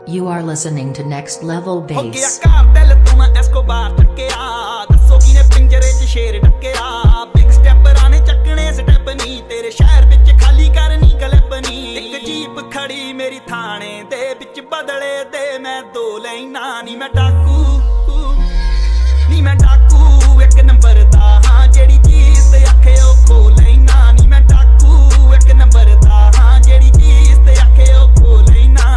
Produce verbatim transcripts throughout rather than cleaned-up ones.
You are listening to Next Level Bass. Big step ਰਾਣੇ ਚੱਕਣੇ step ਨਹੀਂ ਤੇਰੇ ਸ਼ਹਿਰ ਵਿੱਚ ਖਾਲੀ ਕਰਨੀ ਕਲਿੱਪ ਨਹੀਂ ਇੱਕ ਜੀਪ ਖੜੀ ਮੇਰੀ ਥਾਣੇ ਦੇ ਵਿੱਚ ਬਦਲੇ ਦੇ ਮੈਂ ਦੋ ਲੈਣਾ ਨੀ ਮੈਂ ਡਾਕੂ ਨੀ ਮੈਂ ਡਾਕੂ ਇੱਕ ਨੰਬਰ ਦਾ ਹਾਂ ਜਿਹੜੀ ਚੀਜ਼ ਤੇ ਆਖੇ ਉਹ ਖੋ ਲੈਣਾ ਨੀ ਮੈਂ ਡਾਕੂ ਇੱਕ ਨੰਬਰ ਦਾ ਹਾਂ ਜਿਹੜੀ ਚੀਜ਼ ਤੇ ਆਖੇ ਉਹ ਖੋ ਲੈਣਾ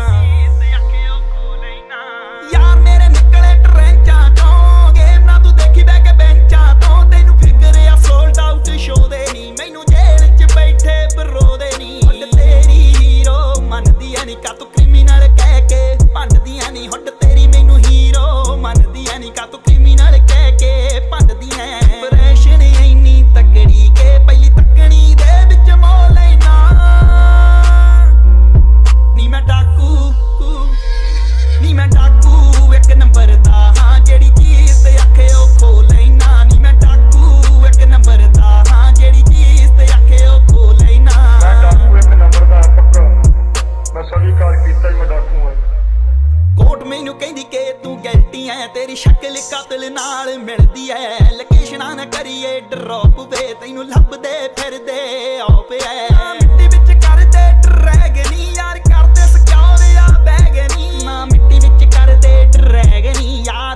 ਯਾਰ ਮੇਰੇ ਨਿਕਲੇ ਟਰੈਂਚਾਂ ਤੋਂ ਗੇਮ ਨਾ ਤੂੰ ਦੇਖੀ ਬੈ ਕੇ ਬੈਂਚਾਂ ਤੋਂ ਤੈਨੂੰ ਫਿਕਰ ਆ ਸੋਲਡ ਆਊਟ ਸ਼ੋ ਦੇ ਨੀ ਮੈਨੂੰ ਜੇਲ੍ਹ 'ਚ ਬੈਠੇ ਬਰੋ ਦੇ ਨੀ ਹੁੱਡ ਤੇਰੀ ਹੀਰੋ ਮੰਨਦੀ ਐ ਨੀ ਕਾ ਤੂੰ ਕ੍ਰਿਮੀਨਲ ਕਹਿ ਕੇ ਭੰਡਦੀ ਐ ਨੀ ਹੁੱਡ ਤੇਰੀ ਮੈਨੂੰ ਹੀਰੋ ਮੰਨਦੀ ਐ ਨੀ ਕਾ ਤੂੰ ਕ੍ਰਿਮੀਨਲ ਕਹਿ ਕੇ ਭੰਡਦੀ ਐ ਪ੍ਰੈਸ਼ਨ ਇੰਨੀ ਤਕੜੀ ਕੇ ਪਹਿਲੀ ਤੱਕਣੀ ਦੇ ਵਿੱਚ ਮੋਹ ਲੈਣਾ ਨੀ ਮੈਂ ਡਾਕੂ ਨੀ ਮੈਂ ਡਾਕੂ ਇੱਕ ਨੰਬਰ ਦਾ ਹਾਂ ਜਿਹੜੀ ਚੀਜ਼ ਤੇ ਆਖੇ ਉਹ ਖੋ ਲੈਣਾ ਨੀ ਮੈਂ ਡਾਕੂ ਇੱਕ ਨੰਬਰ ਦਾ ਹਾਂ ਜਿਹੜੀ ਚੀਜ਼ ਤੇ ਆਖੇ ਉਹ ਖੋ ਲੈਣਾ ਮੈਂ ਡਾਕੂ ਇੱਕ ਨੰਬਰ ਦਾ ਪੱਕਾ ਮੈਂ ਸਵੀਕਾਰ ਕੀਤਾ ਹੀ ਮੈਂ ਡਾਕੂ ਹਾਂ ਕੋਰਟ ਮੈਨੂੰ ਕਹਿੰਦੀ ਕਿ ਤੂੰ ਗੈਲਟੀ ਐ ਤੇਰੀ ਸ਼ਕਲ ਕਾਤਲ ਨਾਲ ਮਿਲਦੀ ਐ ਲੋਕੇਸ਼ਨਾਂ ਨਾ ਕਰੀਏ ਡਰੌਪ ਵੇ ਤੈਨੂੰ ਲੱਭਦੇ ਫਿਰਦੇ ਆਪ ਐ ਮਿੱਟੀ ਵਿੱਚ ਕਰਦੇ ਡਰੈਗ ਨੀ ਯਾਰ ਕਰਦੇ ਸਕਿਉਰ ਆ ਬੈਗ ਨੀ ਨਾ ਮਿੱਟੀ ਵਿੱਚ ਕਰਦੇ ਡਰੈਗ ਨੀ ਯਾਰ